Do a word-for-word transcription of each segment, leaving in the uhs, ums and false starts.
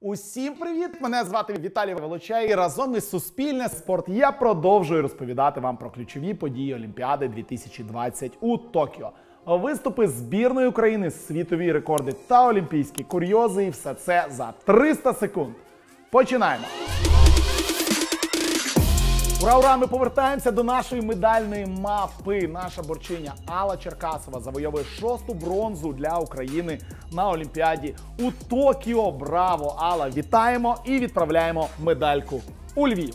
Усім привіт! Мене звати Віталій Волочай і разом із Суспільне Спорт я продовжую розповідати вам про ключові події Олімпіади дві тисячі двадцять у Токіо. Виступи збірної України, світові рекорди та олімпійські курйози, і все це за триста секунд. Починаємо! Ура, ура! Ми повертаємося до нашої медальної мапи. Наша борчиня Алла Черкасова завойовує шосту бронзу для України на Олімпіаді у Токіо. Браво, Алла! Вітаємо і відправляємо медальку у Львів.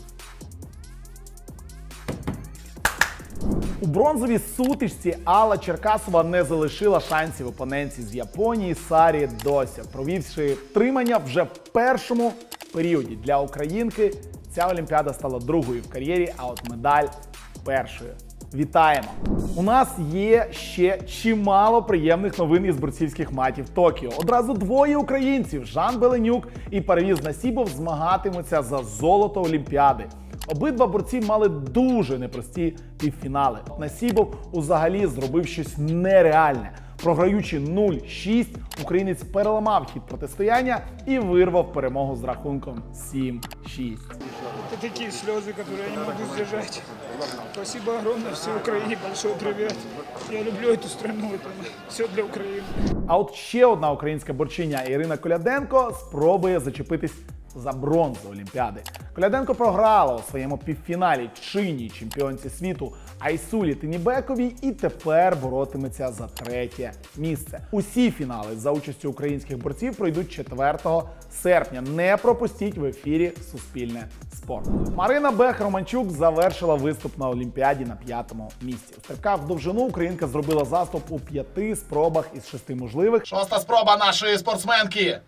У бронзовій сутичці Алла Черкасова не залишила шансів опонентці з Японії Сарі Дося, провівши тримання вже в першому періоді. Для українки ця Олімпіада стала другою в кар'єрі, а от медаль першою. Вітаємо! У нас є ще чимало приємних новин із борцівських матів Токіо. Одразу двоє українців – Жан Беленюк і Парвіз Насібов – змагатимуться за золото Олімпіади. Обидва борці мали дуже непрості півфінали. Насібов взагалі зробив щось нереальне. Програючи нуль шість, українець переламав хід протистояння і вирвав перемогу з рахунком сім шість. Это такие слезы, которые я не могу сдержать. Спасибо огромное всей Украине, большой привет. Я люблю эту страну, это все для України. А от ще одна українська борчиня Ірина Коляденко спробує зачепитись за бронзу Олімпіади. Коляденко програла у своєму півфіналі чинній чемпіонці світу Айсулі Тинібековій і тепер боротиметься за третє місце. Усі фінали за участю українських борців пройдуть четвертого серпня. Не пропустіть в ефірі Суспільне Спорт. Марина Бех-Романчук завершила виступ на Олімпіаді на п'ятому місці. У стрибках в довжину українка зробила заступ у п'яти спробах із шести можливих. Шоста спроба нашої спортсменки.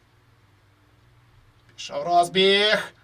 Пішов розбіг.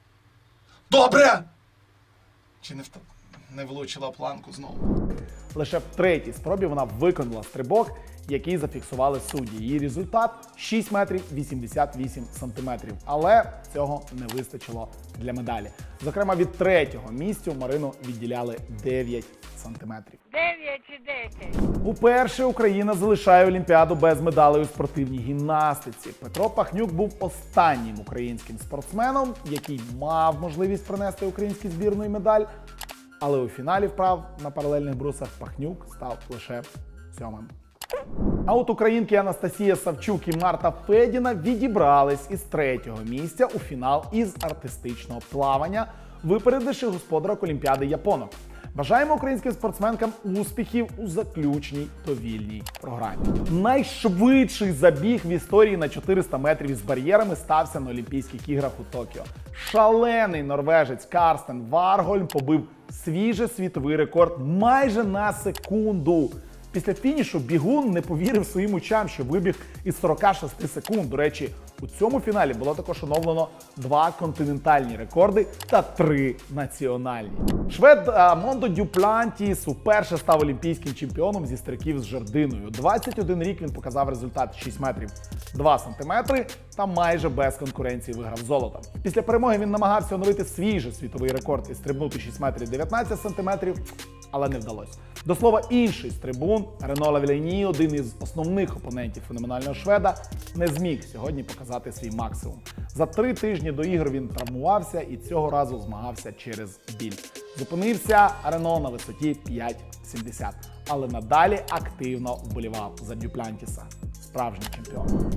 Добре! Чи не, в... не влучила планку знову? Лише в третій спробі вона виконала стрибок, який зафіксували судді. Її результат – шість метрів вісімдесят вісім сантиметрів. Але цього не вистачило для медалі. Зокрема, від третього місця Марину відділяли дев'ять сантиметрів. дев'ять чи десять. Уперше Україна залишає Олімпіаду без медалей у спортивній гімнастиці. Петро Пахнюк був останнім українським спортсменом, який мав можливість принести українській збірної медаль. Але у фіналі вправ на паралельних брусах Пахнюк став лише сьомим. А от українки Анастасія Савчук і Марта Федіна відібрались із третього місця у фінал із артистичного плавання, випередивши господарок Олімпіади японок. Бажаємо українським спортсменкам успіхів у заключній довільній програмі. Найшвидший забіг в історії на чотириста метрів із бар'єрами стався на Олімпійських іграх у Токіо. Шалений норвежець Карстен Варгольм побив свіжий світовий рекорд майже на секунду. Після фінішу бігун не повірив своїм очам, що вибіг із сорока шести секунд. До речі, у цьому фіналі було також оновлено два континентальні рекорди та три національні. Швед Мондо Дюплантіс уперше став олімпійським чемпіоном зі стрибків з жердиною. У двадцять один рік він показав результат шість метрів два сантиметри та майже без конкуренції виграв золото. Після перемоги він намагався оновити свій же світовий рекорд і стрибнути шість метрів дев'ятнадцять сантиметрів, але не вдалося. До слова, інший стрибун Рено Лавіляні, один із основних опонентів феноменального шведа, не зміг сьогодні показати свій максимум. За три тижні до ігор він травмувався і цього разу змагався через біль. Зупинився Рено на висоті п'ять сімдесят, але надалі активно вболівав за Дюплантіса. Справжній чемпіон.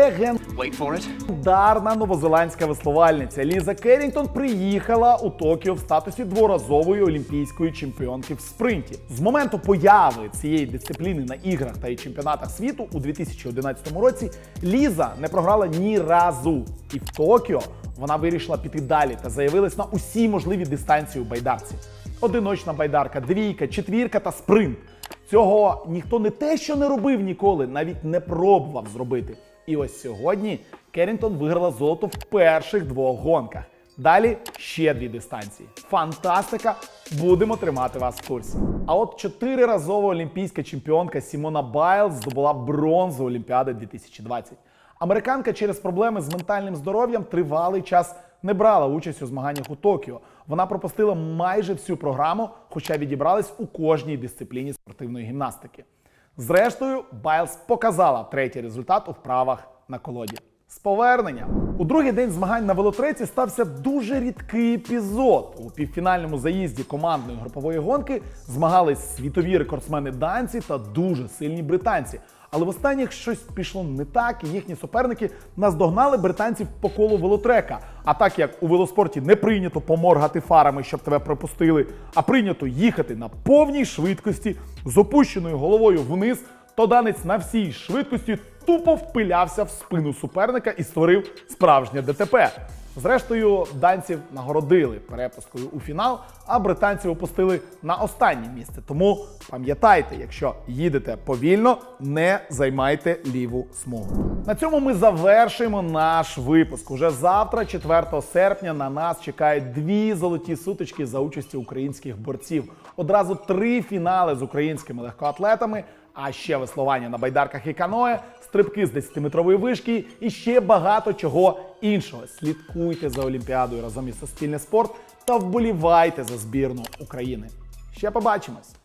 Легендарна новозеландська веслувальниця Ліза Керрінгтон приїхала у Токіо в статусі дворазової олімпійської чемпіонки в спринті. З моменту появи цієї дисципліни на іграх та й чемпіонатах світу у дві тисячі одинадцятому році Ліза не програла ні разу. І в Токіо вона вирішила піти далі та заявилась на усі можливі дистанції у байдарці. Одиночна байдарка, двійка, четвірка та спринт. Цього ніхто не те, що не робив ніколи, навіть не пробував зробити. І ось сьогодні Керрінгтон виграла золото в перших двох гонках. Далі ще дві дистанції. Фантастика! Будемо тримати вас в курсі. А от чотириразова олімпійська чемпіонка Сімона Байлз здобула бронзу Олімпіади дві тисячі двадцять. Американка через проблеми з ментальним здоров'ям тривалий час не брала участь у змаганнях у Токіо. Вона пропустила майже всю програму, хоча відібралась у кожній дисципліні спортивної гімнастики. Зрештою, Байлз показала третій результат у вправах на колоді. З поверненням! У другий день змагань на велотреці стався дуже рідкий епізод. У півфінальному заїзді командної групової гонки змагались світові рекордсмени данці та дуже сильні британці. Але в останніх щось пішло не так, і їхні суперники наздогнали британців по колу велотрека. А так як у велоспорті не прийнято поморгати фарами, щоб тебе пропустили, а прийнято їхати на повній швидкості з опущеною головою вниз, то данець на всій швидкості тупо впилявся в спину суперника і створив справжнє ДТП. Зрештою, данців нагородили перепусткою у фінал, а британців опустили на останнє місце. Тому пам'ятайте, якщо їдете повільно, не займайте ліву смугу. На цьому ми завершуємо наш випуск. Уже завтра, четвертого серпня, на нас чекають дві золоті сутички за участі українських борців. Одразу три фінали з українськими легкоатлетами, а ще веслування на байдарках і каное, стрибки з десятиметрової вишки і ще багато чого іншого. Слідкуйте за Олімпіадою разом із Суспільне спорт та вболівайте за збірну України. Ще побачимось!